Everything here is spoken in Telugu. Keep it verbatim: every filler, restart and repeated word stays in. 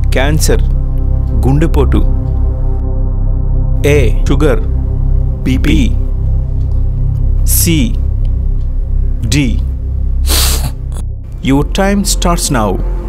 క్యాన్సర్, గుండెపోటు. A sugar, BP. C D. Your time starts now.